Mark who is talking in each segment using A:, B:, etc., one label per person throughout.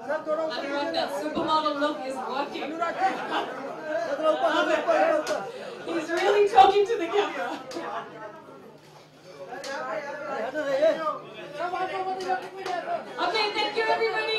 A: Anurag, that supermodel look is working. He's really talking to the camera. Okay, thank you everybody.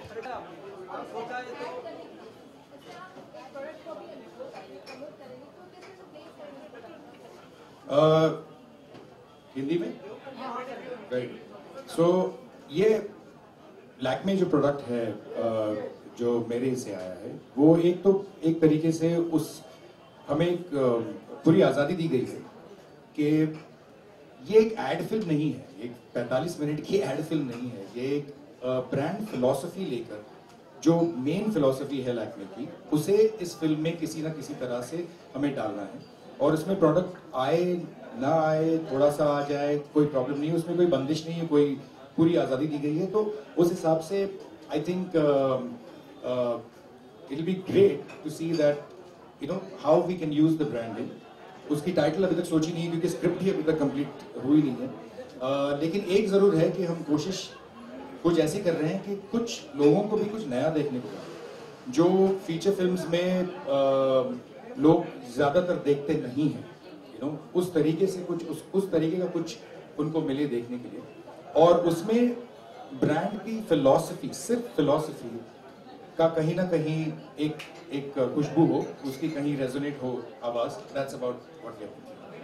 B: Hindi में very good. सो ये लैक्मे जो product है जो मेरे से आया है वो एक तरीके से उस हमें एक पूरी आज़ादी दी गई है कि ये एक एड फिल्म नहीं है, एक 45 मिनट की एड फिल्म नहीं है, ये एक ब्रांड फिलॉसफी लेकर जो मेन फिलॉसफी है लैक्मे की उसे इस फिल्म में किसी ना किसी तरह से हमें डालना है। और इसमें प्रोडक्ट आए ना आए, थोड़ा सा आ जाए, कोई प्रॉब्लम नहीं है, उसमें कोई बंदिश नहीं है, कोई पूरी आज़ादी दी गई है। तो उस हिसाब से I think it will be great to see that you know how we can use the branding. उसकी टाइटल अभी तक सोची नहीं है क्योंकि स्क्रिप्ट ही अभी तक कंप्लीट हुई नहीं है, लेकिन एक ज़रूर है कि हम कोशिश कुछ ऐसी कर रहे हैं कि कुछ लोगों को भी कुछ नया देखने को मिले जो फीचर फिल्म्स में लोग ज़्यादातर देखते नहीं हैं, यू नो, उस तरीके से कुछ उस तरीके का कुछ उनको मिले देखने के लिए। और उसमें ब्रांड की फिलॉसफी, सिर्फ फिलॉसफी का कहीं ना कहीं एक खुशबू हो, उसकी कहीं रेजोनेट हो आवाज़। That's about what we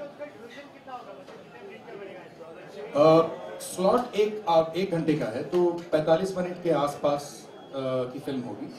B: are. Slot एक घंटे का है, तो 45 मिनट के आसपास की फिल्म होगी।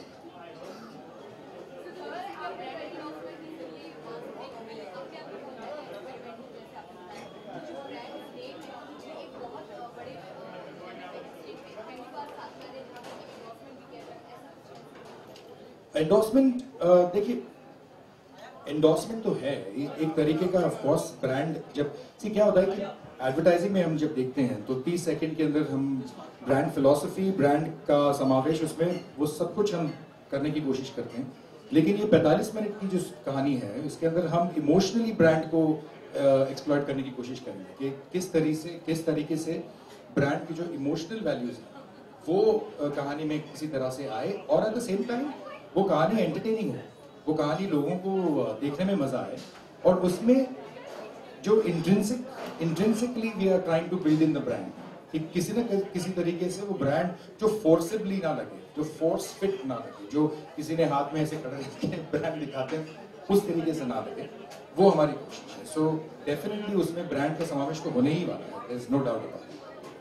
B: एंडोर्समेंट, देखिए एंडोर्समेंट तो है एक तरीके का, ऑफ कोर्स ब्रांड जब क्या होता है कि एडवर्टाइजिंग में हम जब देखते हैं तो 30 सेकंड के अंदर हम ब्रांड फिलॉसफी, ब्रांड का समावेश उसमें वो सब कुछ हम करने की कोशिश करते हैं। लेकिन ये 45 मिनट की जो कहानी है इसके अंदर हम इमोशनली ब्रांड को एक्सप्लॉइट करने की कोशिश करेंगे कि किस तरीके से ब्रांड की जो इमोशनल वैल्यूज हैं वो कहानी में किसी तरह से आए और एट द सेम टाइम वो कहानी एंटरटेनिंग हो, वो कहानी लोगों को देखने में मजा आए। और उसमें जो intrinsically we are trying to build in the brand कि किसी न किसी तरीके से वो ब्रांड जो फोर्सिबली ना लगे, जो फोर्स फिट ना लगे, जो किसी ने हाथ में ऐसे खड़े ब्रांड दिखाते हैं उस तरीके से ना लगे, वो हमारी कोशिश है। सो डेफिनेटली उसमें ब्रांड का समावेश तो होने ही वाला है, there is no doubt about it.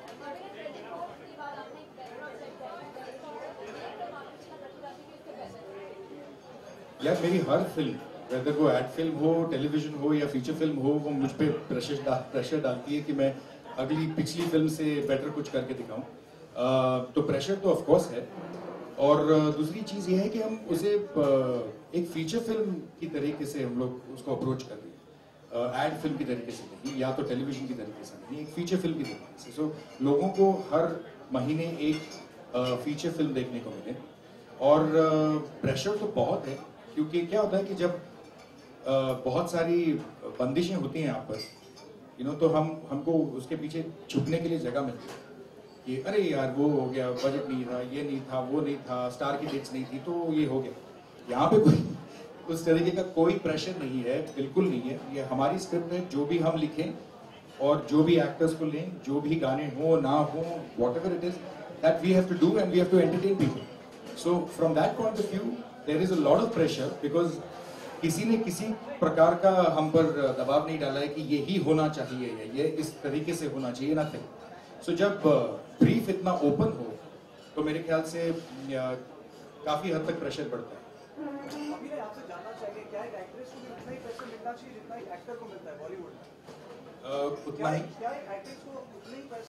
B: यार मेरी हर फिल्म, वेदर वो एड फिल्म हो, टेलीविजन हो या फीचर फिल्म हो, वो मुझ पे प्रेशर डालती है कि मैं अगली पिछली फिल्म से बेटर कुछ करके दिखाऊं। तो प्रेशर तो ऑफ कोर्स है। और दूसरी चीज़ ये है कि हम उसे एक फीचर फिल्म की तरीके से हम लोग उसको अप्रोच कर रहे हैं, एड फिल्म की तरीके से नहीं, या तो टेलीविजन की तरीके से नहीं, एक फीचर फिल्म की तरीके से। सो लोगों को हर महीने एक फीचर फिल्म देखने को मिले। और प्रेशर तो बहुत है क्योंकि क्या होता है कि जब बहुत सारी बंदिशें होती हैं आप पर, यू नो, तो हमको उसके पीछे छुपने के लिए जगह मिलती है कि अरे यार वो हो गया, बजट नहीं था, ये नहीं था, वो नहीं था, स्टार की डेट्स नहीं थी, तो ये हो गया। यहाँ पे कोई उस तरीके का कोई प्रेशर नहीं है, बिल्कुल नहीं है। ये हमारी स्क्रिप्ट है, जो भी हम लिखें और जो भी एक्टर्स को लें, जो भी गाने हो ना हो, whatever it is that we have to do and we have to entertain people. So from that point of view there is a lot of pressure because किसी ने किसी प्रकार का हम पर दबाव नहीं डाला है कि ये ही होना चाहिए या ये इस तरीके से होना चाहिए, नथिंग। सो जब ब्रीफ इतना ओपन हो तो मेरे ख्याल से काफी हद तक प्रेशर बढ़ता है। आपसे जानना चाहिए क्या एक एक्ट्रेस को उतना ही प्रेशर मिलना चाहिए जितना एक एक्टर को मिलता है बॉलीवुड में? उतना ही, क्या एक एक्ट्रेस को उतना ही